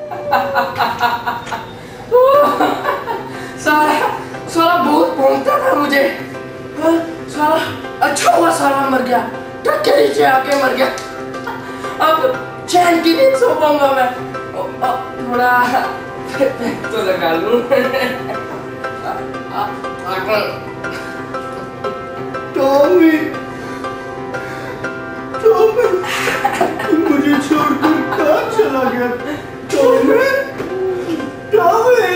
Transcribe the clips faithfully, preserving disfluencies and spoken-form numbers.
साला साला बहुत भौंकता था मुझे। साला अच्छा हुआ साला मर गया, ट्रक के नीचे आके मर गया। अब चैन की नींद सो पाऊंगा मैं। थोड़ा तो लगा लूं। टॉमी, टॉमी, मुझे छोड़कर कहाँ चला गया? Tommy, Tommy.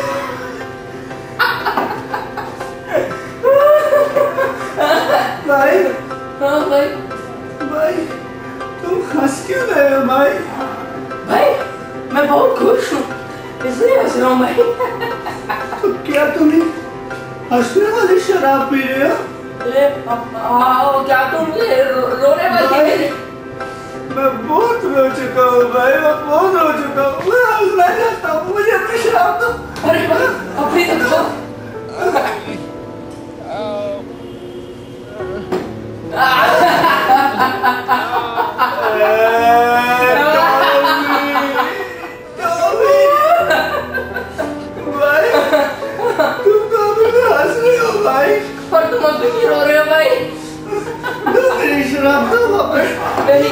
भाई, हाँ भाई, भाई, तुम हंस क्यों रहे हो भाई? भाई, मैं बहुत खुश हूँ, इसलिए हंस रहा हूँ भाई। तो क्या तुम्हें हंसने वाली शराब पी रहे हो? ये हाँ, क्या तुम ये रो, रोने वाली? मैं बहुत रो चुका हूँ भाई, मैं बहुत रो चुका हूँ। मैं हंसना चाहता हूँ, मुझे अपनी शराब दो। अरे भाई, अपनी तो दो। भाई, तुम तो अभी भी हंस रहे हो भाई। और तुम अभी क्यों रो रहे हो भाई? दो मेरी शराब दो वापस। नहीं।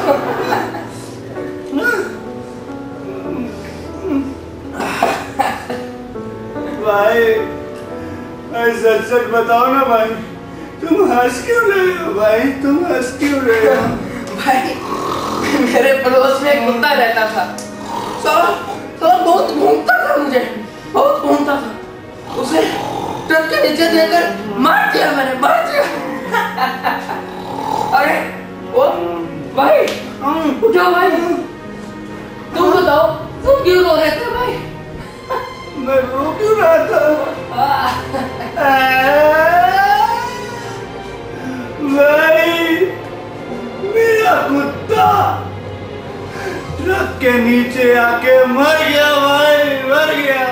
भाई, भाई सच सच बताओ ना भाई, तुम हंस क्यों रहे हो भाई? तुम हंस क्यों रहे हो? भाई, मेरे पड़ोस में एक कुत्ता रहता था। साला साला बहुत भौंकता था मुझे, बहुत भौंकता था। उसे ट्रक के नीचे देकर मार दिया मैंने, मार दिया। अरे वो भाई, उठो भाई, तुम बताओ तुम क्यों रो रहे थे भाई? मैं रो क्यों रहा था? भाई, मेरा कुत्ता ट्रक के नीचे आके मर गया भाई, मर गया।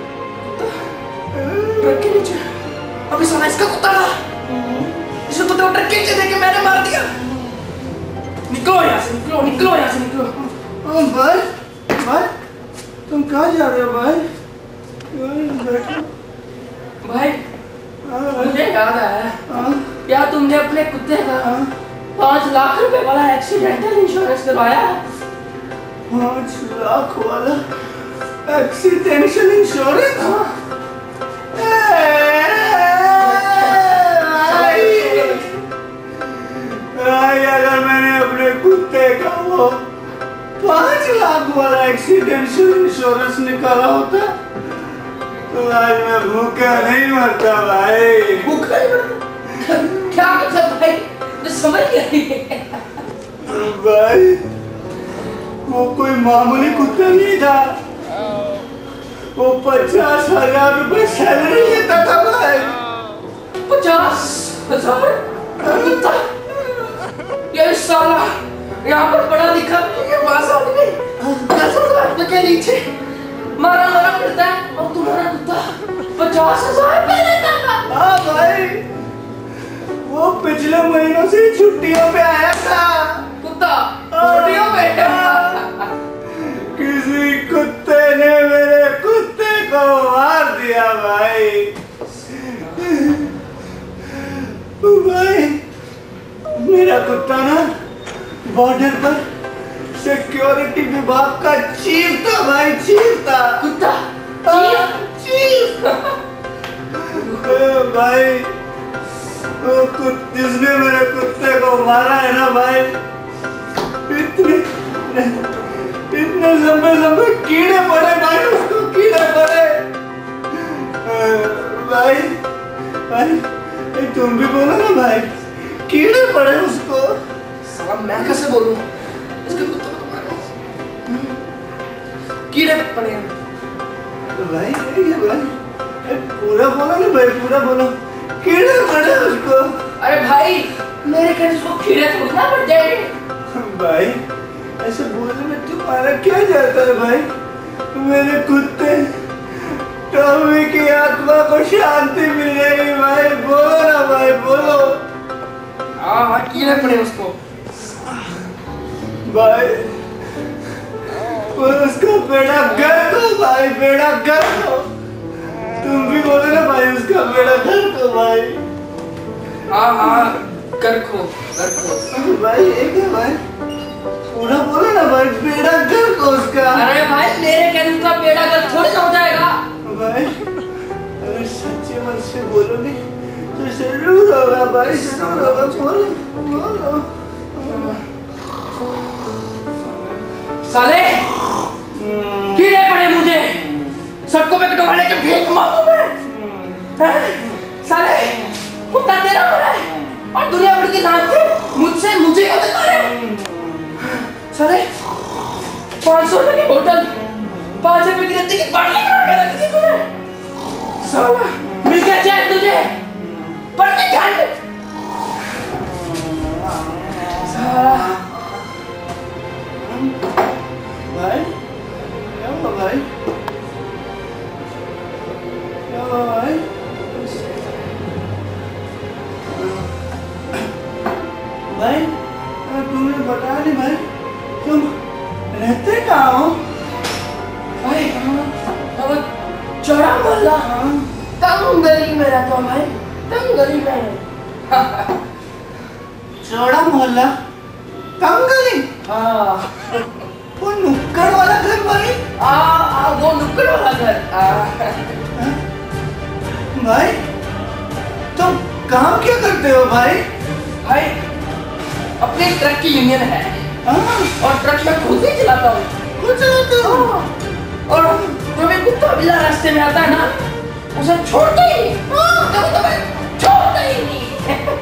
ट्रक के नीचे? अभी साला इसका कुत्ता था। इसे कुत्ते को ट्रक के नीचे देके मैंने मार दिया। निकलो यहाँ से, निकलो, निकलो यहाँ से, निकलो। हाँ भाई, भाई, तुम कहाँ जा रहे हो भाई? बैठो। भाई, मुझे याद आया, क्या तुमने अपने कुत्ते का पाँच लाख रुपए वाला एक्सीडेंटल इंश्योरेंस करवाया? पाँच लाख वाला एक्सीडेंटल इंश्योरेंस? अगर मैंने अपने कुत्ते का वो पाँच लाख वाला एक्सीडेंटल इंश्योरेंस निकाला होता तो आज मैं भूखा नहीं मरता भाई। भूखा नहीं मरता? क्या मतलब भाई? मैं समझ गया। भाई, वो कोई मामूली कुत्ता नहीं था, वो पचास हजार रुपए सैलरी लेता था भाई। पचास हजार कुत्ता? ये साला यहाँ पर पढ़ा लिखा के पास आदमी दस हजार रुपए के नीचे मारा मारा करता है, और तुम्हारा कुत्ता पचास हजार रुपए लेता था? हाँ भाई, वो पिछले महीनों से छुट्टियों पे आया था। कुत्ता छुट्टियों पे? किसी कुत्ते ने मेरे कुत्ते को मार दिया भाई। भाई, मेरा कुत्ता ना बॉर्डर पर सिक्योरिटी विभाग का चीफ था भाई, चीफ था। कुत्ता चीफ चीफ भाई, वो कुत जिसने मेरे कुत्ते को मारा है ना भाई, इतने इतने लंबे लंबे कीड़े पड़े भाई, उसको कीड़े पड़े भाई। भाई, तुम भी बोलो ना भाई, कीड़े पड़े उसको। साला मैं कैसे बोलूं? इसके कुत्ते को मारो, कीड़े पड़े हैं। तो भाई ये भाई, पूरा बोलो ना भाई, पूरा बोलो, कीड़े पड़े उसको। अरे भाई, मेरे कहने से कीड़े थोड़ी ना पड़ जाएंगे। भाई, ऐसे बोलने में तुम्हारा क्या जाता है भाई? मेरे कुत्ते टॉमी की आत्मा को शांति मिलेगी भाई, बोलो ना भाई, बोलो। हाँ हाँ, कीड़े पड़े उसको भाई। उसका बेड़ा कर दो भाई, बेड़ा कर दो। तुम भी बोले ना भाई उसका बेड़ा कर दो भाई। हाँ हाँ कर खो कर खो भाई एक है भाई, पूरा बोले ना भाई, बेड़ा कर दो उसका। अरे भाई मेरे कहने का बेड़ा कर थोड़ी ना हो जाएगा भाई। अगर सच्चे मन से बोलोगे तो जरूर होगा भाई, जरूर होगा। बोलो बोलो। साले कीड़े पड़े मुझे, सबको मैं कटवाने के भीख मांगू मैं। हैं? साले कुत्ता तेरा बड़ा है और दुनिया भर की जान से मुझसे मुझे क्यों देता है? साले पाँच सौ रुपए की बोतल, पाँच रुपए की रत्ती की बाटली करा के रख दी तूने। साला मिल गया चैन तुझे, पढ़ के ध्यान दे। साला भाई क्या हुआ भाई, क्या हुआ भाई? भाई तुमने बताया नहीं भाई, तुम रहते कहाँ हो? भाई हम चौड़ा मोहल्ला तंग गली में रहता हूँ भाई, तंग गली में। चौड़ा मोहल्ला तंग गली? हाँ वो नुक्कड़ वाला घर भाई? आ, आ वो नुक्कड़ वाला घर। भाई तुम काम क्या करते हो भाई? भाई अपने ट्रक की यूनियन है और ट्रक में खुद ही चलाता हूँ। खुद चलाते हो? और जो भी कुत्ता बिल्ला रास्ते में आता है ना, उसे छोड़ता ही नहीं। हाँ, कभी तो मैं छोड़ता ही नहीं।